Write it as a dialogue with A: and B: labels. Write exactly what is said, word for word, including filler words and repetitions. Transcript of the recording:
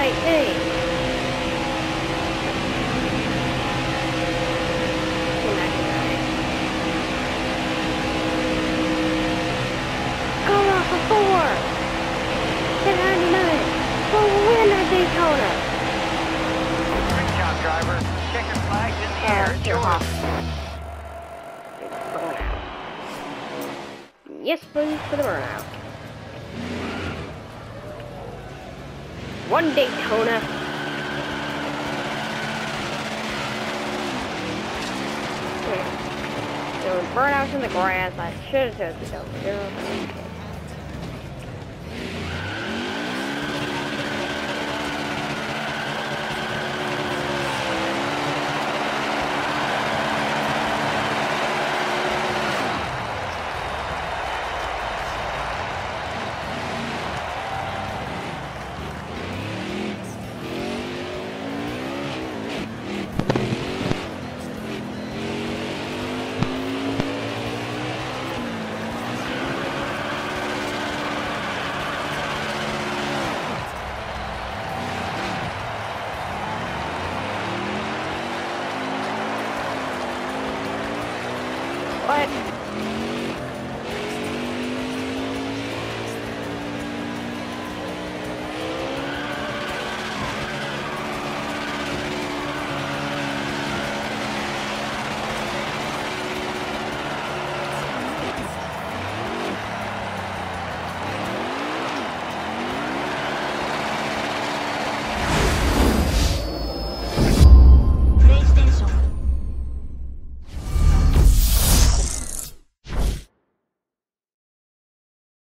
A: right thing. ten ninety-nine. Go off for four. ten ninety-nine. For win at Daytona.
B: Great job, driver. Checker flags in the air. It's yours.
A: Burnout. Yes, please, for the burnout. One Daytona. Okay. There were burnouts in the grass. I should have said the double zero. Okay. What?